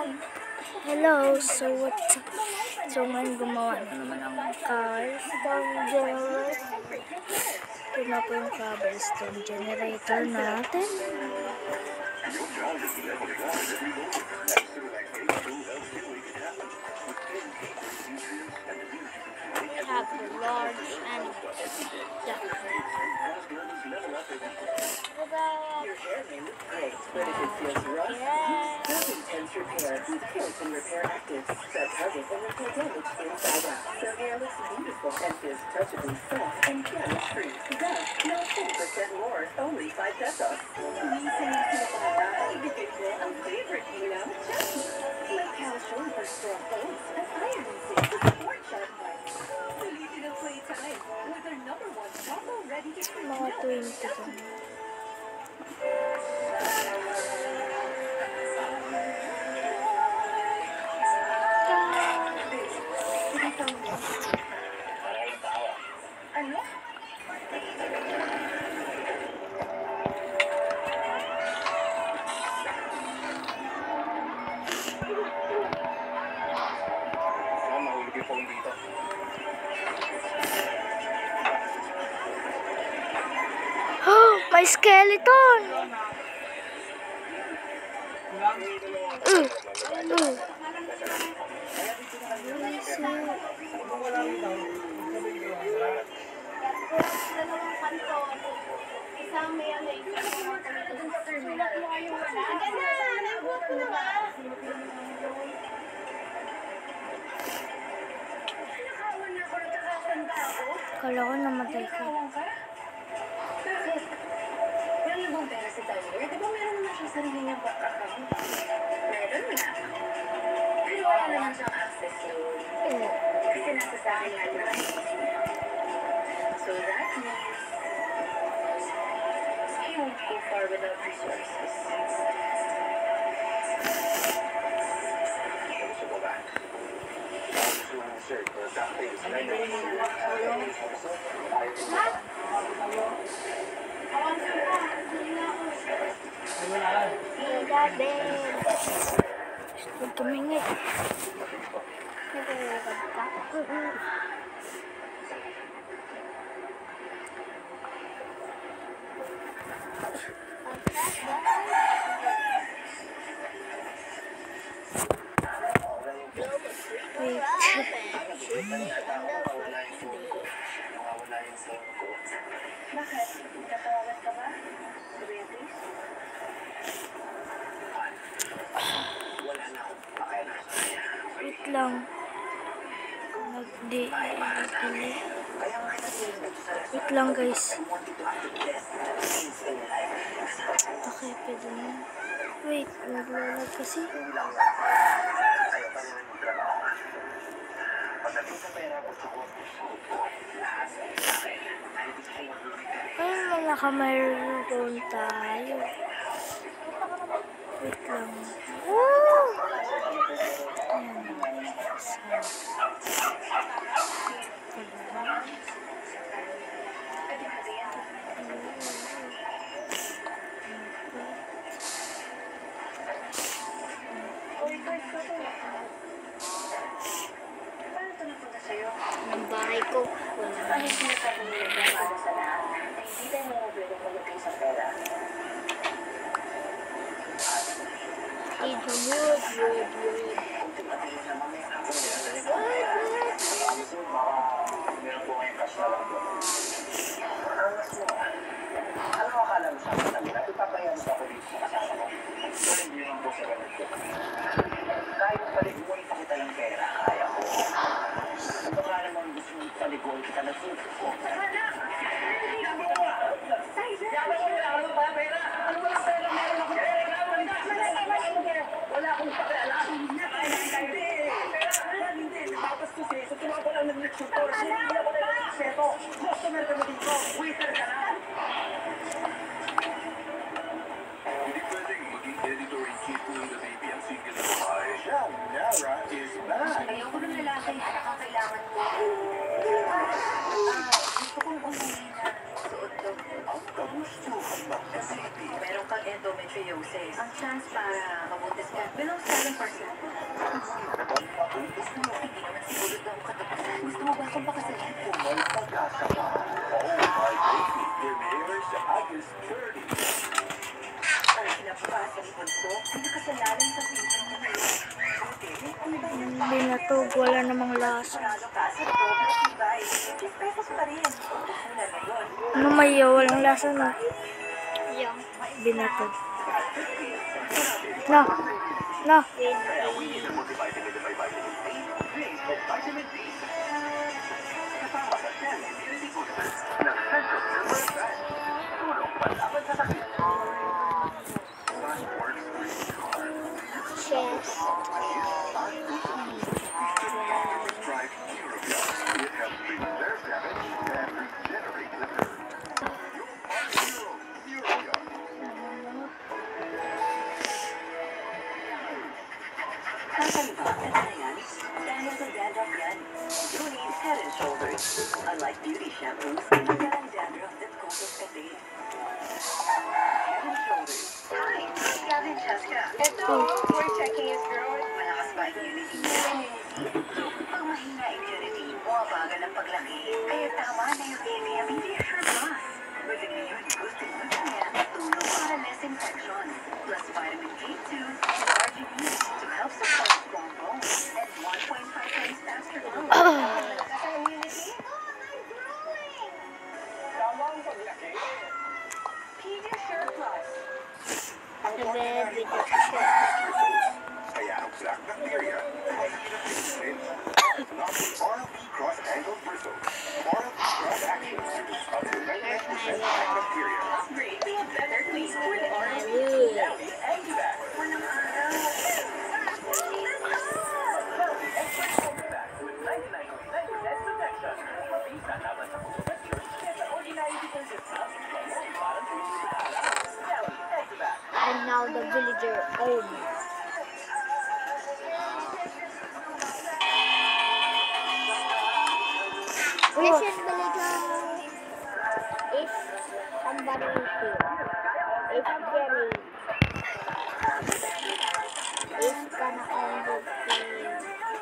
Hello, so what's up? So ngayon gumawa na naman ang cobblestone generator. Ito na po yung cobblestone generator natin. We have the large animals. Yeah. Intense repair, Kilt and Repair Active, that targets and repair damage inside out. So hair looks beautiful and feels touchably soft and damage-free. Thus, no 10% more, only 5 pesos. Minsan yung sinabata, ibigay mo ang favorite ilaw, Chucky. May calcium for strong bones and iron and zinc to support sharp minds. Sulitin ang playtime with their #1 combo ready to Mga 20 ko. Ano? Mahulog yung phone dito. Oh, may skeleton! Kala ko namatay ka. Bakit? Wala bang pera si Tyler? Di ba meron naman siya sarili niyang bank account? Meron nga. Pero wala naman siyang access loan. Kasi nasa sa akin nga na. So that means he won't go far without resources. Huwag tumingit. Wait. Bakit? Natawagan ka ba? Ready? Wait lang. Wait lang guys. Okay, pwede na. Wait, naglalag kasi. Ay, nakamayroon tayo. Wait lang. Woo! Ang bahay ko. Kahit sinasabi niyo na para sa lahat, hindi tayo mamabili pagdating sa pera. It's wood. Meron po kayong cash na lang po. Ano mo akala mo sa akin talaga? Ipapayan mo ako dito sa kasama mo. Pero hindi naman po sa ganun po. Kahit paliguan pa kita ng pera, kaya ko. Baka naman gusto mo paliguan kita ng suko ko. Wala akong pakialam. Tapos kasi, sa tumawa ko lang nag-nagsutor. Hindi ako na nag-seto. Customer ka mo dito. Waiter ka na. Hindi pwedeng maging editor-in-chief ng The Baby ang single na babae. Siya, Nara is back. Ayoko ng lalaki na nakakailangan mo. Gusto kong umuwi na suot to. Ang kagusto ang magkasiti. Meron kang endometriosis. Ang chance para mabuntis ka below 7%. Hindi naman siguro daw katapusan. Gusto mo ba akong pakasalan? Kung may pag-asa ka. Oh, my baby. Premieres August 30. Ang kinabukasan ni Bunso ay nakasalanan sa pinsan niya ngayon. Hindi na to, wala namang lasa. Panalo ka sa Roblox Levi. 50 pesos pa rin. Una ngayon. Ano mayo, walang lasa na. Binatog. No. No. Kaya we need a multivitamin na may vitamin C. Base of vitamin D. Kasama sa 10 immunity boosters ng Central Silver Advance. Tulong panlaban sa sakit. Cheers. Drive Eurobia. It helps preserve damage and regenerate the nerve. Eurobia. Kakaiba, ano na yan? Dahil sa dandruff yan. You need Head and Shoulders. Unlike beauty shampoos, hindi ang dandruff that causes fatigue. Head and Shoulders. Hi, I'm Gavin Cheska. Ito, we're checking his growth. Malakas ba immunity? Immunity? Pag mahina immunity, bumabagal ang paglaki. Kaya tama na yung Pediasure Plus. With immune boosting nutrient, tulong para less infection. Plus vitamin K2 and RGB to help support strong bones and 1.5 times faster growth. Malakas ang immunity? Tamang paglaki. Pediasure Plus. Very good. Kaya ang black bacteria ay hirap rin. Not the RLB cross-angle bristles. RLB cross action reduces up to 99% black bacteria. Upgrade to a better clean with RLB Antibac. Walang araw. Antibac with 99.9% protection. Mabisa naman sa komplikasyon kesa ordinary detergent sounds. Parang pinipilala. Antibac. And now the villager owns. Listen, villager. If somebody is here, if Jerry is gonna own the field.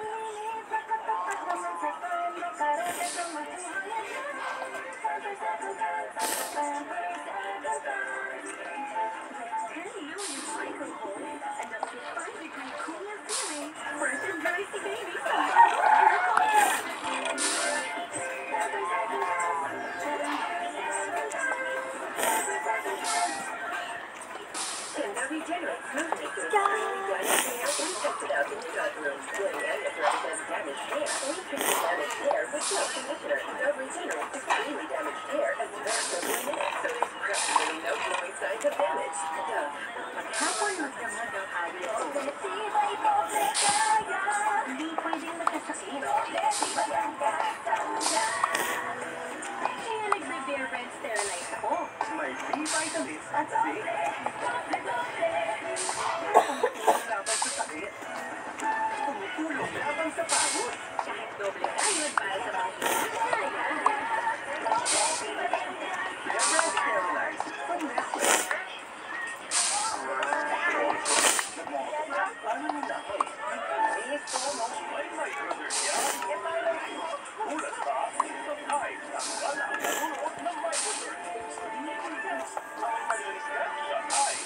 May B-vitamins at zinc. Laban sa sakit. Tumutulong laban sa pagod. Kahit doble ayun para sa mga Never sterilized from Nestle. Paano mo dahil? Gusto mo may microdermia? Ulat ka sa type ng balang nalulot ng microderm. Ang malinis ka sa type.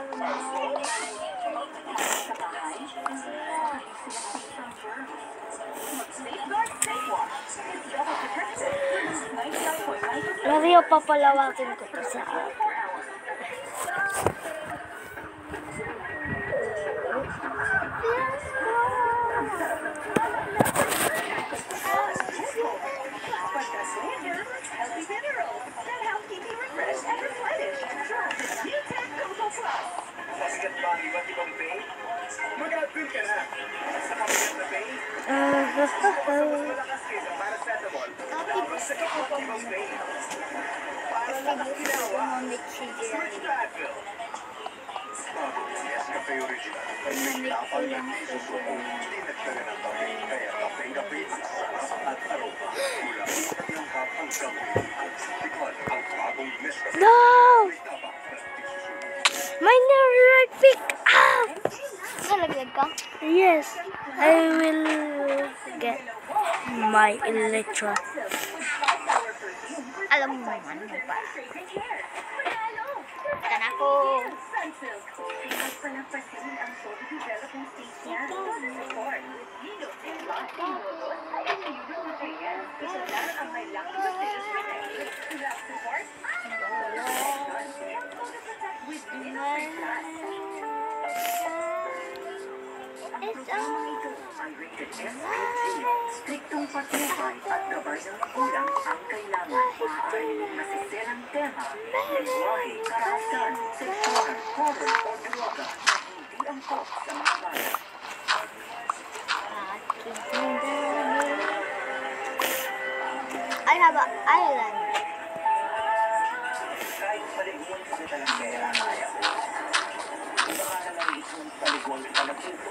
sa bahay, hindi sila safe from germs. Mag-safeguard, safe wash. It's double protection. 99.9%. Mario, papalawakin ko to sa Healthy minerals that help keep you refreshed and replenished. Newtek Cocoa Plus. Mabigat ba ang iba't ibang pain? Mag-advil ka na. Sa mabigat na pain, mas malakas kaysa paracetamol. Laban sa iba't ibang pain. Para lang ang ginawa, switch to Advil. Bago si Escape Original. Tapal na piso suko. Dinagdagan ng kape. Kaya kape-kape ang sarap at aroma. Mula yung hapang kape. Tikman ang bagong Nescafe. No! May tapak ng piso suko. My right pick up! Nalaglag ka? Yes, I will get my Electra. Alam mo naman mo pa. Ika na ako. Striktong patnubay at gabay ng magulang ang kailangan. Maaaring masiselang tema, lengguwahe, karahasan, sexual, horror o droga na hindi angkop sa mga bata. I have an island. Kahit paliguan pa kita ng pera, kaya mo. Baka naman isang paliguan pa ng info.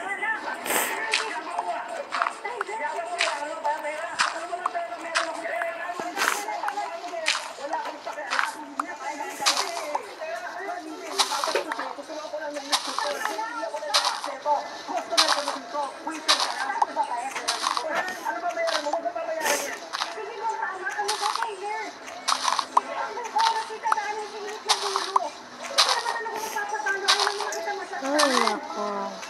Ay, nako.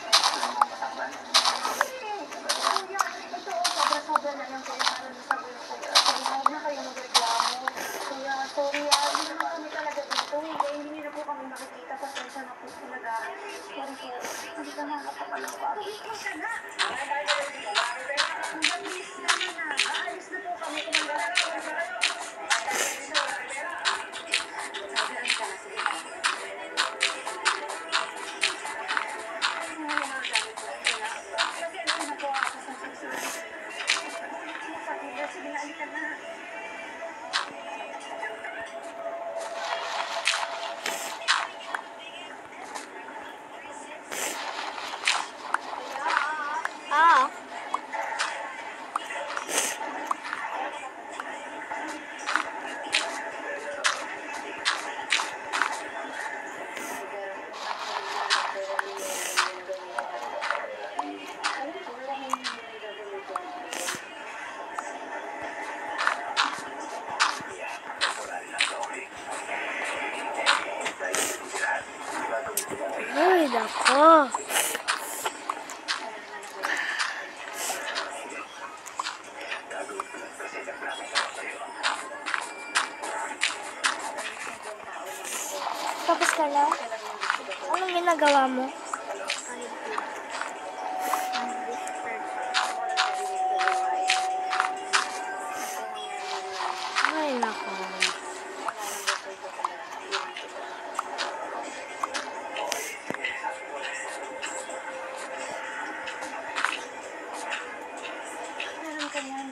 Ah. Ay, nako. Tapos ka na? Anong ginagawa mo? Ay, nako. Meron ka yan.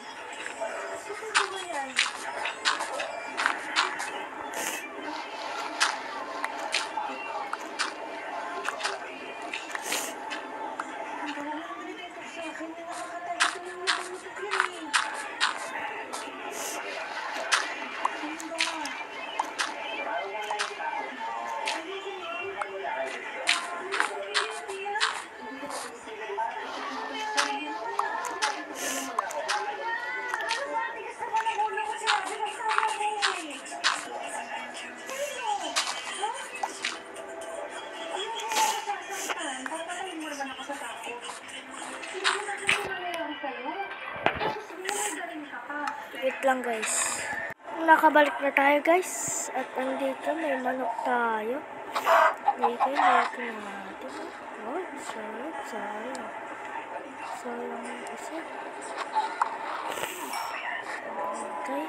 Wait lang guys. Nakabalik na tayo guys. At andito may manok tayo. Dito natin. Oh, sayang. Sayang isa. Okay.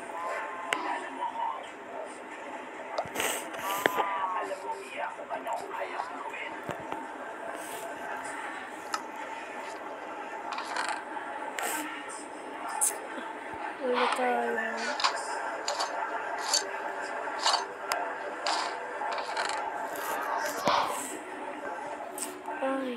Ulit tayo. Ay.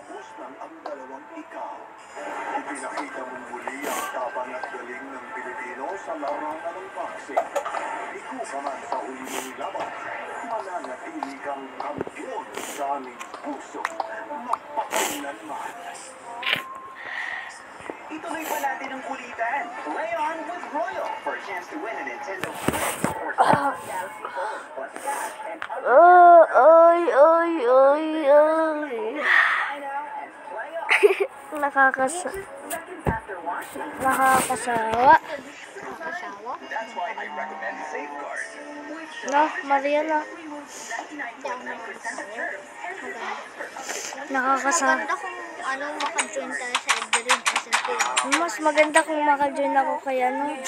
Tapos nang ang dalawang ikaw. Ipinakita mong muli ang tapang at galing ng Pilipino sa larangan ng boxing. Ikaw ka man sa huli mong laban, mananatili kang kampiyon sa aming puso. Mapakailanman. Ituloy pa natin ang kulitan. Play on with Royal for a chance to win a Nintendo Switch or Galaxy Phone plus cash and other Ay. buy now and play on. Seconds after washing. Nakakasawa. Nakasawa. That's why I recommend Safeguard. No, Maria na. Nakakasawa. Maganda kung maka-join tayo sa Edrin SMP. Mas maganda kung maka-join ako kay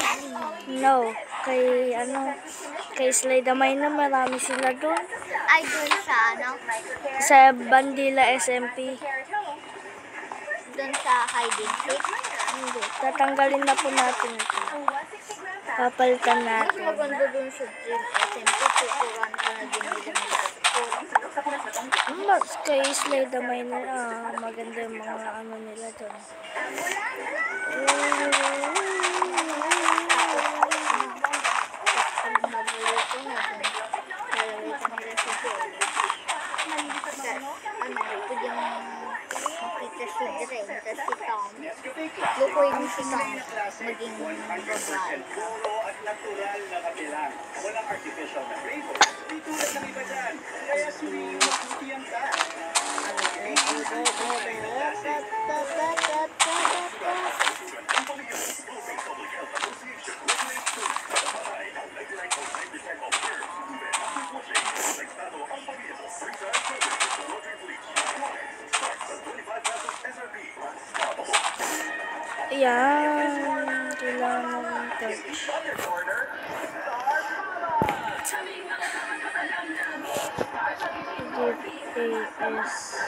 kay Slay Damay na marami sila doon. Ay, doon sa Sa Bandila SMP. doon sa hiding place. Hindi, tatanggalin na po natin ito. Papalitan Mas natin. maganda doon sa Dream SMP. Tuturuan ka na din nila Mas kay Slay Damay na maganda yung mga nila doon. Lukoy mo si Tom maging babae. Puro at natural na kabilang. Walang artificial na flavor. Di tulad ng iba dyan. Kaya suriin mo puti ang taas. Yan. Kailangan ng touch. Give AS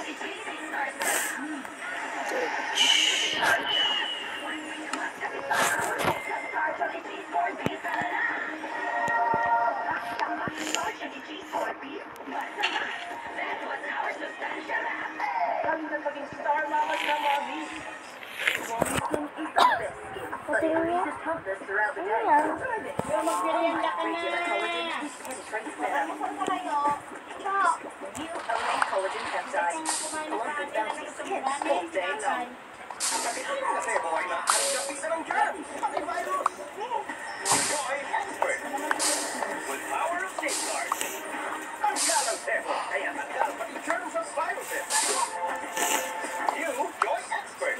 Patingin niya. Ayan. Magmerienda ka na. Collagen peptide. Along with bouncy skin all day long. Kasi buhay na ang kapisa ng germs. Joy Expert. With power of Safeguard. Ang galang sebo, kaya tanggal pati germs of viruses. New Joy Expert.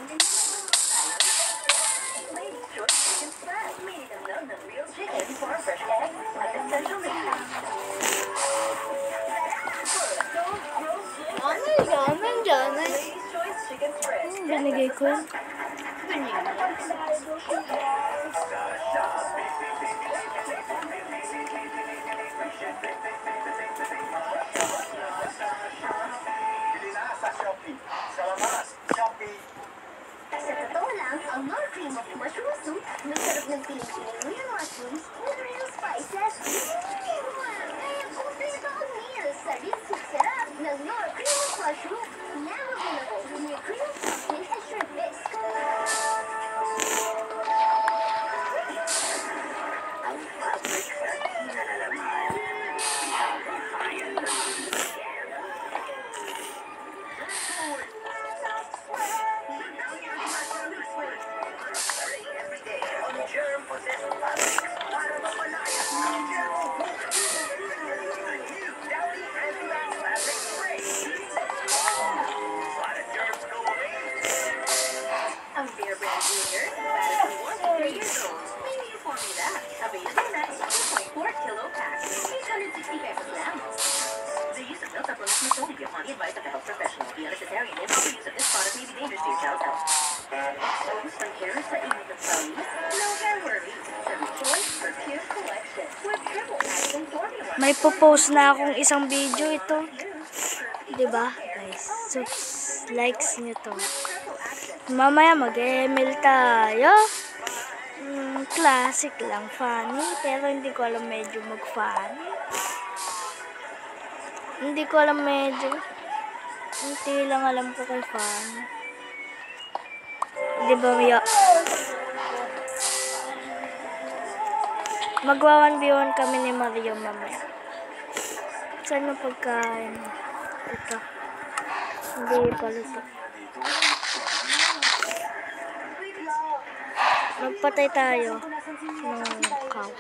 Ladies' Choice Chicken Spread. Made in love of real chicken, farm fresh eggs, like essential Dyan. Ladies' Choice Chicken Spread. Binigay ko. Bili na sa Shopee. Salamat, Shopee. Sa totoo lang, ang more cream of mushroom soup, masarap ng piling-piling real mushrooms with real spices. Kaya kumpleto ang meal sa real soup sarap ng more cream of mushroom. Now available with your cream stuffing and shrimp bisque. Ang Beer Brand Junior, battered from 1 to 3 years old. Premium formula, available na in 2.4 kilo packs, 860 pesos lang. The use of milk supplements must only be upon the advice of a health professional. The unnecessary and improper use of this product may be dangerous to your child's health. Focus on care sa inyo ng families, no hair worries. Sa Choice for Pure Collection, with triple action formula. May popost na akong isang video ito. Diba, guys? So, likes nyo to. Mamaya mag-email tayo. Classic lang, funny. Pero hindi ko alam medyo mag-funny. Hindi ko alam medyo. Hindi lang alam ko kay Fan. Di ba, Mia? Magwa 1v1 kami ni Mario mamaya. Saan yung pagkain? Ito. Hindi pala ito. Magpatay tayo ng cow.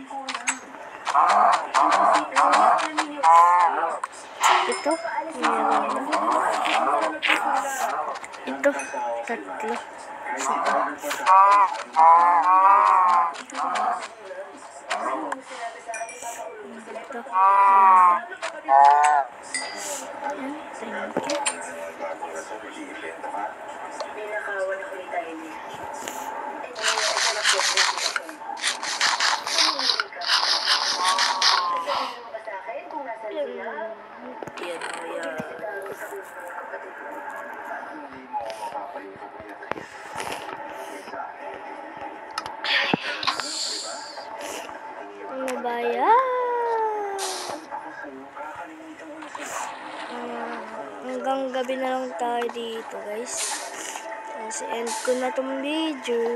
Ito. Meron na. Ito. Tatlo. Ito. Ayan. Thank you. Pinakawan ako ni Tyler. Yan o yan. Hindi mo mapapayuto ko yan. Ano ba yan? Hanggang gabi na lang tayo dito, guys. Kasi end ko na tong video.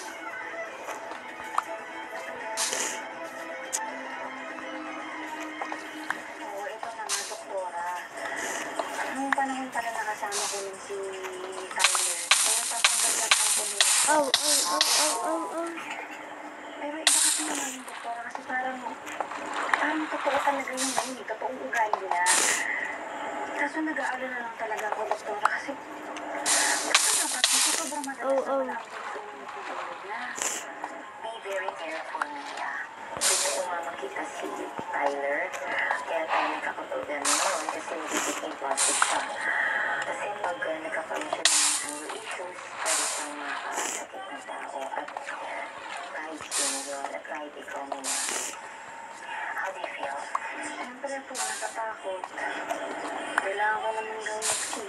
Oo, ito na nga, doktora. Nung panahon pala nakasama ko yung si Tyler. Kaya tatanggal na ako niya. Aw, aw, aw, aw, aw, aw. Pero iba kasi naman yung doktora kasi parang totoo talaga yung nangyi, totoong ugali niya. Kaso nag-aalala lang talaga ako, doktora, kasi dapat kasi sobrang madalas Oh. na niya. Be very careful niya. Gusto ko nga makita si Tyler. Kaya tayo nagkakapagdan noon kasi nagiging plastic siya. Kasi pag nagkakaroon siya ng anger issues, pwede siyang makasakit ng tao at kahit sino yun at kahit ikaw niya. How do you feel? Siyempre po, natatakot. Kailangan ko naman gawin si.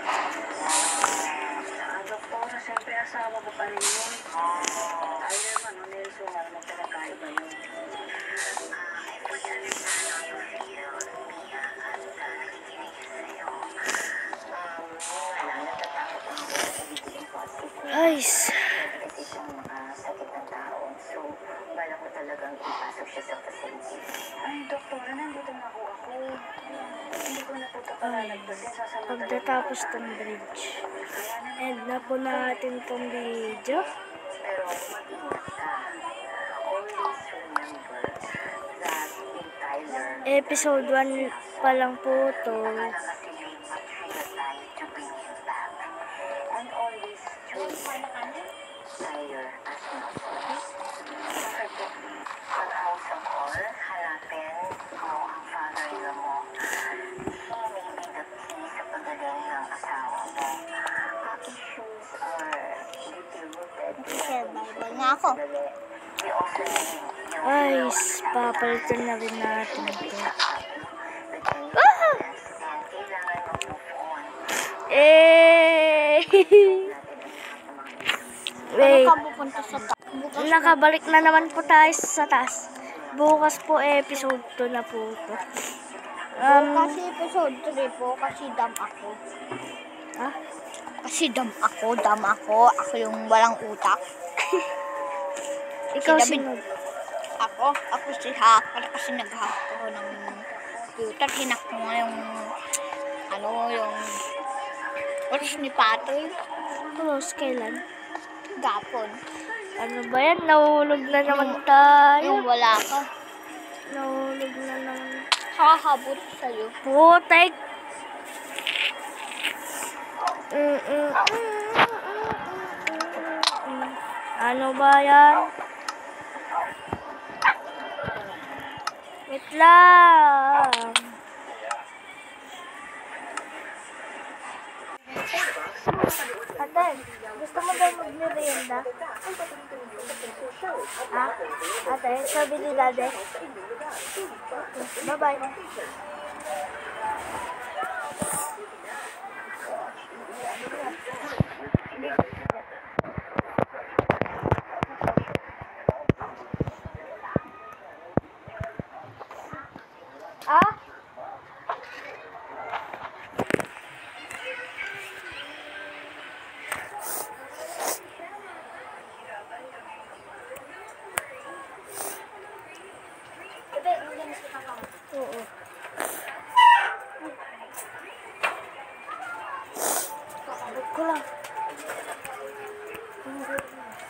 Saka doktora, siyempre asawa ko pa rin yun. Tyler man, o Nelson, alam mo pinagkaiba yun. I fully understand how you feel, Mia, at nakikinig ka sa'yo. Wala, natatakot ako sa bibigyan ko at Guys. kasi siyang makasakit ng tao. So, bala ko talagang ipasok siya sa facility. Ay, doktora, nandito na ako. Hindi ko na po ito palalagpasin. Sasamantala Pagdatapos tong bridge. End na po natin tong video. pero mag-ingat ka. Always remember that in Tyler, Episode 1 pa lang po to. kasi may material tayo to bring him back. And always choose Tyler as not. Okay po. Pag-house of all, hanapin mo ang father-in-law mo. He may be the key sa pagaling ng asawa mo. Ang issues are deeply-rooted. Bye-bye nga ako. We also need your Guys, papalitan na rin natin ito. and kailangan mag-move on. Eh! Wait. Ano ka pupunta sa taas? Nakabalik na naman po tayo sa taas. Bukas po episode 2 na po ito. Kasi episode 3 po, kasi dam ako. Ha? Kasi dam ako. Ako yung walang utak. Ikaw Si sino? Ako si Hack. Kasi nag-hack ako ng computer. Hinak ko nga yung, yung oras ni Patoy. Close kailan? Gapon. Ano ba yan? Nahulog na naman tayo. Yung wala ka. Nahulog na naman. Kakahabot sa'yo. Putek! Ano ba yan? Wait lang. Ate, gusto mo ba mag-merienda? Ha? Ate, sabi ni Dade. Bye-bye. Ah? ko lang.